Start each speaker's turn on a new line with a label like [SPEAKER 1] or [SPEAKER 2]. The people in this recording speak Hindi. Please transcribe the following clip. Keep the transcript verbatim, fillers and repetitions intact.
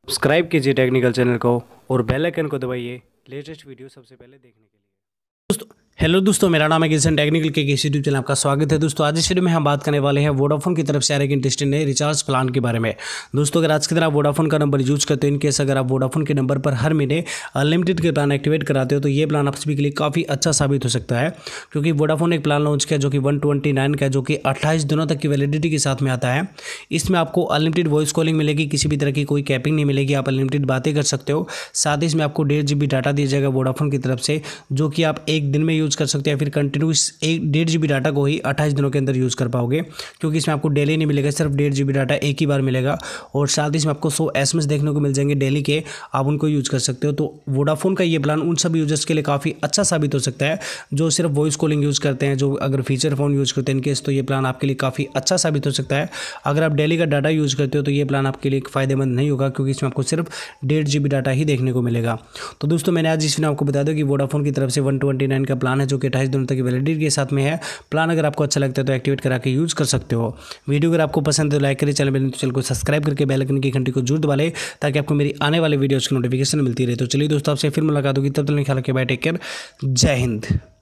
[SPEAKER 1] सब्सक्राइब कीजिए टेक्निकल चैनल को और बेल आइकन को दबाइए लेटेस्ट वीडियो सबसे पहले देखने के लिए। दोस्तों हेलो दोस्तों, मेरा नाम है किशन टेक्निकल के किसी यूट्यूब चैनल आपका स्वागत है। दोस्तों आज इस वीडियो में हम बात करने वाले हैं वोडाफोन की तरफ से आ रहे एक इंटरेस्टिंग नए रिचार्ज प्लान के बारे में। दोस्तों अगर आज के दिन आप वोडाफोन का नंबर यूज करते हो, इनकेस अगर आप वोडाफोन के नंबर पर हर महीने अनलिमिटेड के प्लान एक्टिवेट कराते हो तो ये प्लान आप सभी के लिए काफ़ी अच्छा साबित हो सकता है, क्योंकि वोडाफोन ने एक प्लान लॉन्च किया जो कि वन ट्वेंटी नाइन का, जो कि अट्ठाईस दिनों तक की वैलिडिटी के साथ में आता है। इसमें आपको अनलिमिटेड वॉइस कॉलिंग मिलेगी, किसी भी तरह की कोई कैपिंग नहीं मिलेगी, आप अनलिमिटेड बातें कर सकते हो। साथ ही इसमें आपको डेढ़ जी बी डाटा दिया जाएगा वोडाफोन की तरफ से, जो कि आप एक दिन में यूज़ कर सकते हैं, फिर कंटिन्यूस एक डेढ़ जी बी डाटा को ही अट्ठाईस दिनों के अंदर यूज़ कर पाओगे, क्योंकि इसमें आपको डेली नहीं मिलेगा, सिर्फ डेढ़ जी बी डाटा एक ही बार मिलेगा। और साथ ही इसमें आपको सौ एस एम एस देखने को मिल जाएंगे डेली के, आप उनको यूज़ कर सकते हो। तो वोडाफोन का ये प्लान उन सब यूजर्स के लिए काफ़ी अच्छा साबित हो सकता है जो सिर्फ वॉइस कॉलिंग यूज़ करते हैं, जो अगर फीचर फ़ोन यूज़ करते हैं इनकेस, तो ये प्लान आपके लिए काफ़ी अच्छा साबित हो सकता है। अगर आप डेली का डाटा यूज़ करते हो तो ये प्लान आपके लिए फ़ायदेमंद नहीं होगा, क्योंकि इसमें आपको सिर्फ डेढ़ जी बी डाटा ही देखने को मिलेगा। तो दोस्तों मैंने आज इस वीडियो आपको बता दूं कि वोडाफोन की तरफ से वन ट्वेंटी नाइन का प्लान है, जो कि अट्ठाईस दिनों तक की वैलिडिटी के साथ में है। प्लान अगर आपको अच्छा लगता है तो एक्टिवेट करा के यूज़ कर सकते हो। वीडियो अगर आपको पसंद है तो लाइक करिए, चैनल में तो चैनल को सब्सक्राइब करके बेल आइकन की घंटी को जरूर दबा लें, ताकि आपको मेरी आने वाले वीडियोज़ की नोटिफिकेशन मिलती रहे। तो चलिए दोस्तों, आपसे फिर मुलाकात होगी, तब तक ख्याल रखिए, बाय, टेक केयर, जय हिंद।